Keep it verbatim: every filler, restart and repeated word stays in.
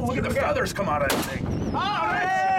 look at the feathers come out of that thing. All right.